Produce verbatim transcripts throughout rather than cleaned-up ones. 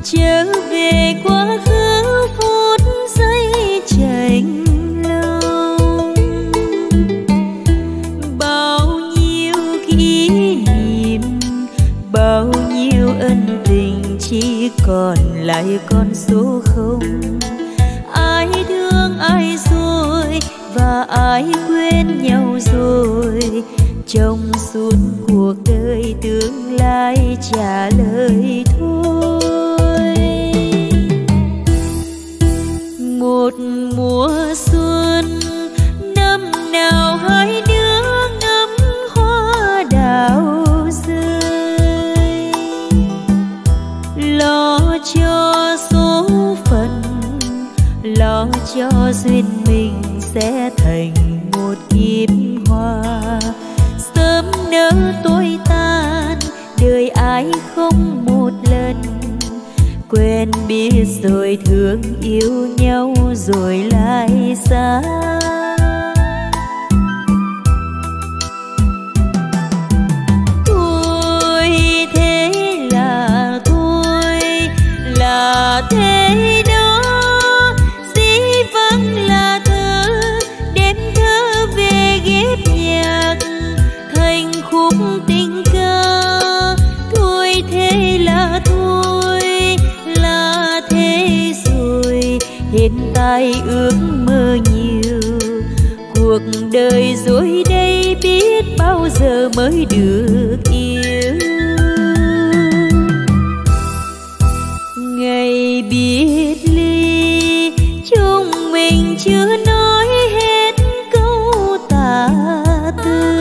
trở về quá khứ phút giây chạnh lòng. Bao nhiêu kỷ niệm, bao nhiêu ân tình chỉ còn lại con số không. Ai thương ai rồi và ai quên nhau rồi, trong suốt cuộc đời tương lai trả lời thôi. Một mùa xuân năm nào hai đứa ngắm hoa đào rơi, lo cho số phận, lo cho duyên mình sẽ thành một kiếp hoa. Sớm nỡ tối tan, đời ai không một lần, quen biết rồi thương yêu nhau rồi lại xa. Thôi thế là thôi, là thế đó, dĩ vắng là thơ, đem thơ về ghép nhạc thành khúc tình ca. Thôi thế là thôi, là thế rồi, hiện tại ước mơ nhiều, cuộc đời rồi đây biết bao giờ mới được yêu. Ngày biệt ly chúng mình chưa nói hết câu tả tư,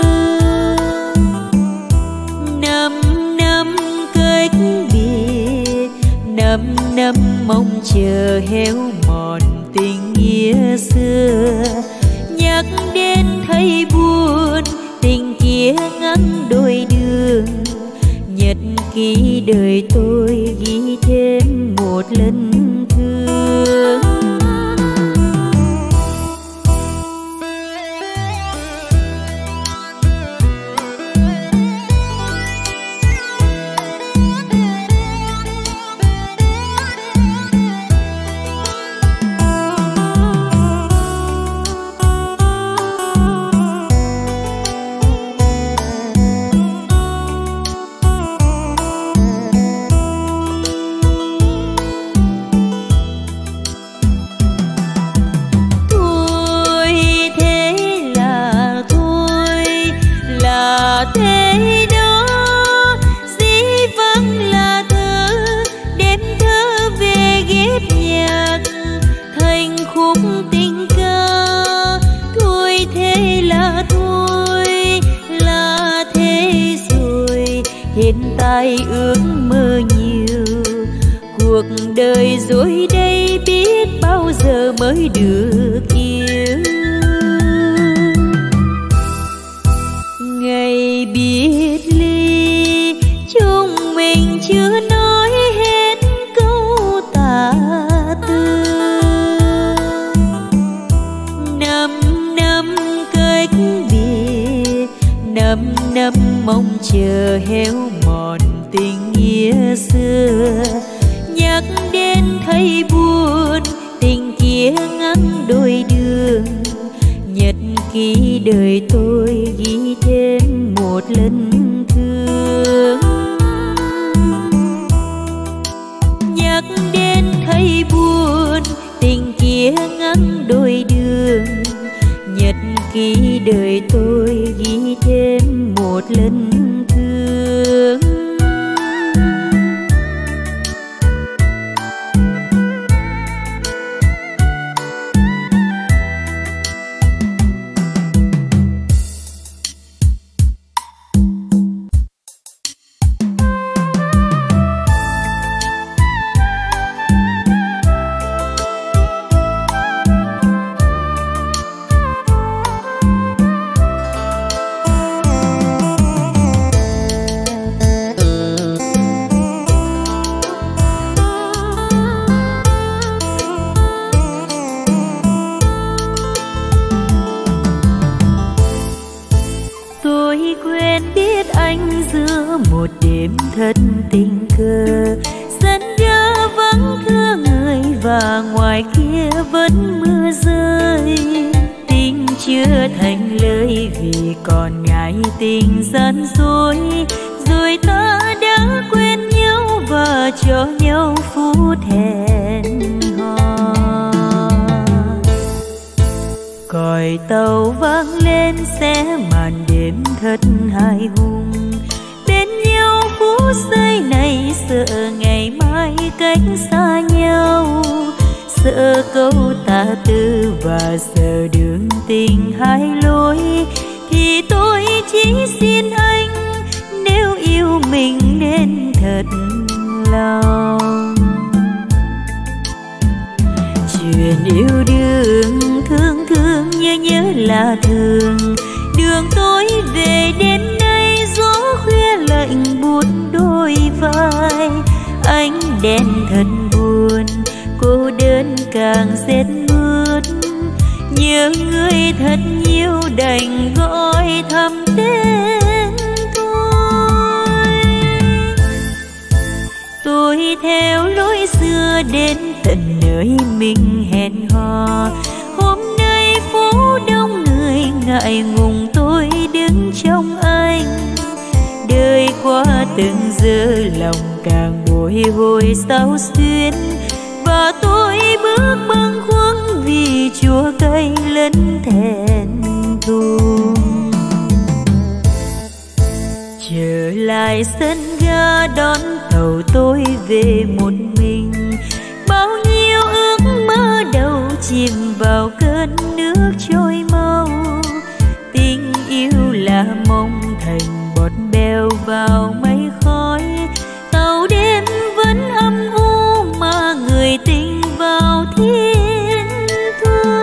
năm năm cách biệt, năm năm mong chờ héo mòn tình nghĩa xưa. Nhắc đến thấy buồn, tình kia ngắn đôi đường, nhật ký đời tôi ghi thêm một lần thương. Thế đó, dĩ vắng là thơ, đem thơ về ghép nhạc thành khúc tình ca. Thôi thế là thôi, là thế rồi, hiện tại ước mơ nhiều, cuộc đời rồi đây biết bao giờ mới được yêu. Ngày biệt ly chúng mình chưa nói hết câu tả tư, năm năm cách biệt, năm năm mong chờ héo mòn tình nghĩa xưa. Nhắc đến thấy buồn, tình kia ngắn đôi đường, nhật ký đời tôi ghi thêm một lần thương. Nhắc đến thấy buồn, tình kia ngắn đôi đường, nhật ký đời tôi ghi thêm một lần thương. một đêm thất tình cờ dẫn ra mà ngoài kia vẫn mưa rơi. Tình chưa thành lời vì còn ngại tình gian dối, rồi ta đã quên nhau và cho nhau phút hẹn hò. Còi tàu vang lên xé màn đêm thật hài hùng, bên nhau phút giây này sợ ngày mai cách xa nhau, sợ câu tà tư và sợ đường tình hai lối. Thì tôi chỉ xin anh nếu yêu mình nên thật lòng. Chuyện yêu đương thương thương nhớ nhớ là thường, đường tôi về đến đây gió khuya lạnh buốt đôi vai. Ánh đèn thật buồn, cô đơn càng rét mướt, nhớ người thật nhiều đành gọi thầm tên tôi. Tôi theo lối xưa đến tận nơi mình hẹn hò, hôm nay phố đông người ngại ngùng tôi đứng trong anh. Đời qua từng giờ lòng càng bồi hồi sao xuyên, và tôi bước bâng khuâng vì chua cay lẫn thẹn thùng. Trở lại sân ga đón tàu tôi về một mình, bao nhiêu ước mơ đầu chìm vào cơn nước trôi mau. Tình yêu là mong thành bọt bèo vào mây khói, tàu đêm vẫn âm u mà người tình vào thiên thu.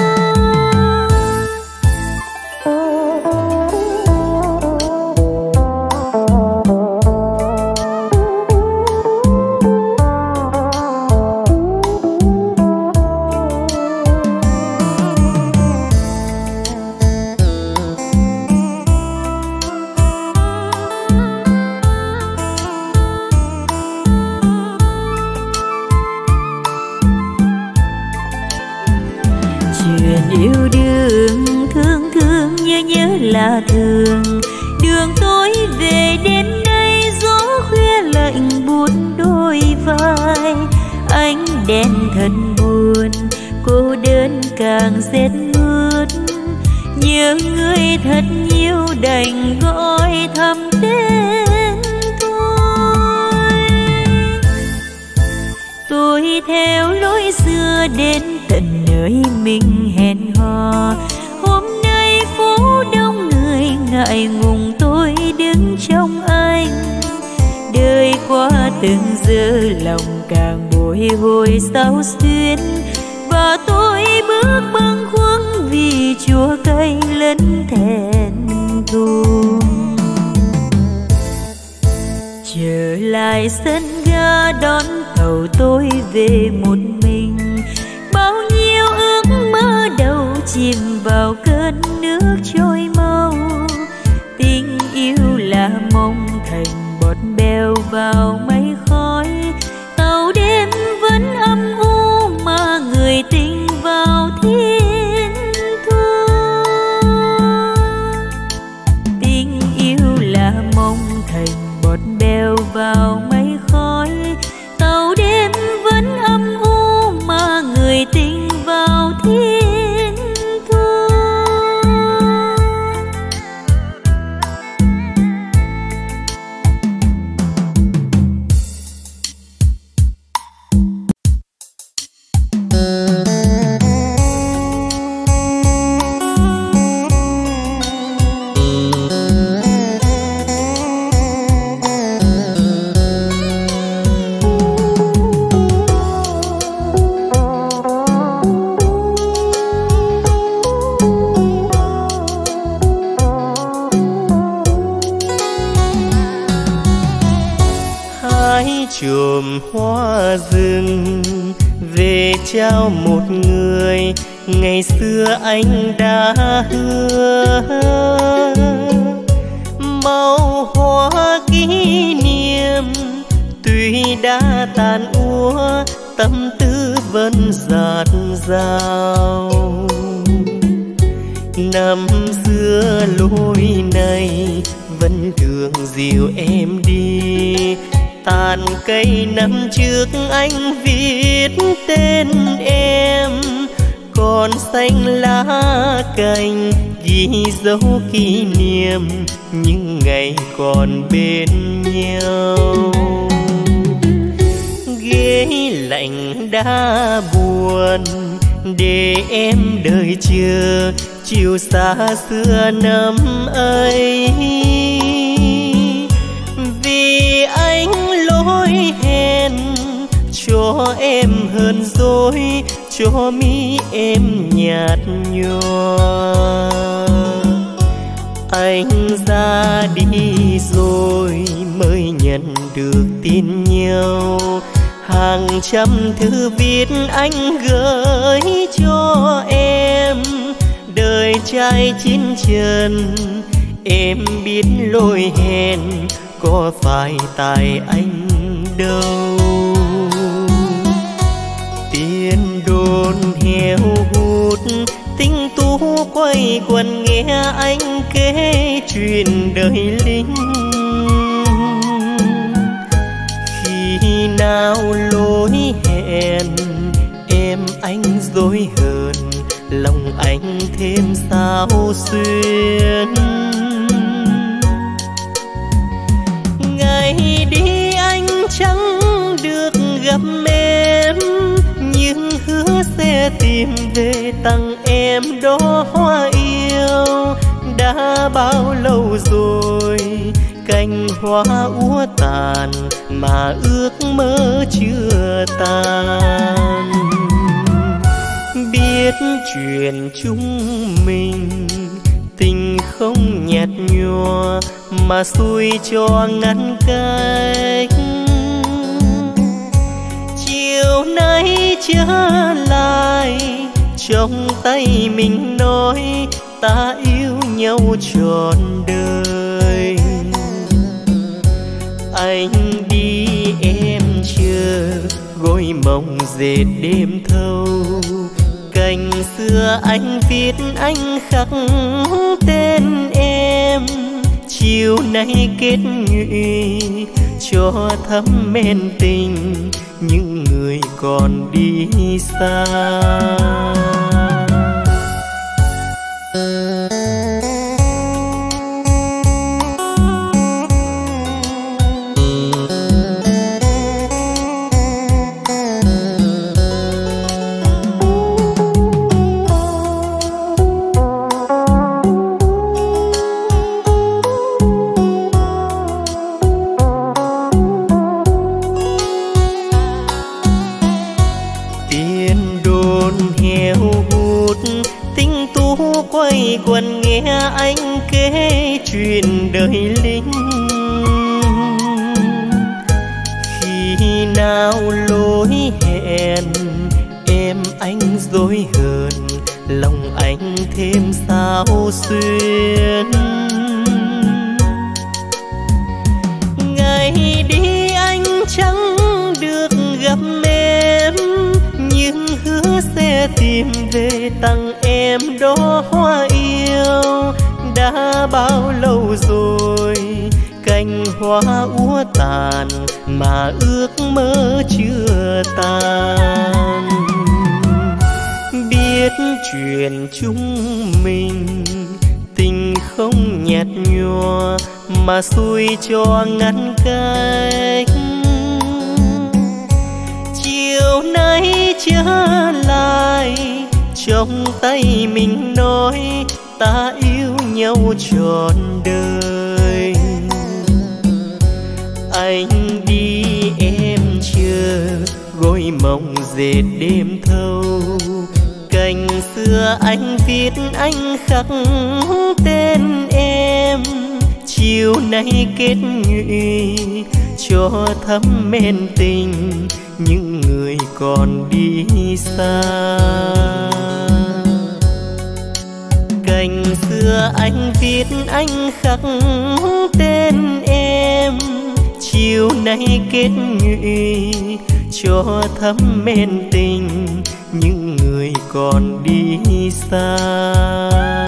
Yêu đương thương thương nhớ nhớ là thường, đường tôi về đến đây gió khuya lạnh buốt đôi vai. Ánh đèn thật buồn, cô đơn càng rét mướt, nhớ người thật nhiều đành gọi thầm tên tôi. Tôi theo lối xưa đến tận nơi mình hẹn hò, hôm nay phố đông người ngại ngùng tôi đứng trong anh. Đời qua từng giờ lòng càng bồi hồi sao xuyên, và tôi bước bâng khuâng vì chua cay lẫn thẹn thùng. Trở lại sân ga đón tàu tôi về một mình, bao nhiêu ước mơ đầu chìm vào cơn nước trôi mau. Tình yêu là mong thành bọt bèo vào mây khói, tàu đêm vẫn âm u mà người tình vào thiên thu. Tình yêu là mong thành bọt bèo vào mây khói, tàu đêm vẫn âm u mà người tình vào thiên thu. chùm hoa rừng về trao một người ngày xưa anh đã hứa. Màu hoa kỷ niệm tuy đã tàn úa, tâm tư vẫn dạt dào. Năm xưa lối này vẫn đường dìu em đi, tàn cây năm trước anh viết tên em, còn xanh lá cành ghi dấu kỷ niệm những ngày còn bên nhau. Ghế lạnh đã buồn để em đợi chờ chiều xa xưa năm ấy, vì anh lỗi hẹn cho em hơn dối, cho mi em nhạt nhòa. Anh ra đi rồi mới nhận được tin nhau, hàng trăm thư viết anh gửi cho em. Đời trai chín trần em biết lỗi hẹn, có phải tại anh đâu. Tiền đồn heo hút tinh tú quay quần nghe anh kể chuyện đời lính. Khi nào lỗi hẹn em anh dối hờn, lòng anh thêm sao xuyên. Ngày đi anh chẳng được gặp em, nhưng hứa sẽ tìm về tặng em đó hoa yêu. Đã bao lâu rồi cành hoa úa tàn mà ước mơ chưa tan. Biết chuyện chúng mình tình không nhạt nhòa mà xui cho ngăn cách. Chiều nay trở lại trong tay mình nói ta yêu nhau trọn đời. Anh đi em chờ gối mộng dệt đêm thâu, cành xưa anh viết anh khắc tên em. Chiều nay kết nhụy cho thắm men tình những người còn đi xa. Quay quần nghe anh kể chuyện đời lính. Khi nào lỗi hẹn em anh dối hờn, lòng anh thêm sao xuyên. Ngày đi anh chẳng được gặp em, nhưng hứa sẽ tìm về tặng em đó hoa yêu. Đã bao lâu rồi cành hoa úa tàn mà ước mơ chưa tan. Biết chuyện chúng mình tình không nhạt nhòa mà xui cho ngăn cách. Chiều nay trở lại trong tay mình nói ta yêu nhau trọn đời. Anh đi em chờ gối mộng dệt đêm thâu, cành xưa anh viết anh khắc tên em. Chiều nay kết nhụy cho thắm men tình những người còn đi xa. Cành xưa anh viết anh khắc tên em, chiều nay kết nhụy cho thắm men tình những người còn đi xa.